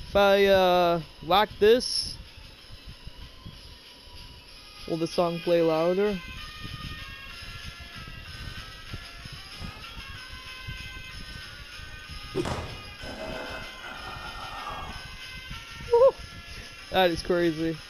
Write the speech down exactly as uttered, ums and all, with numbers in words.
If I uh, whack this, will the song play louder? That is crazy.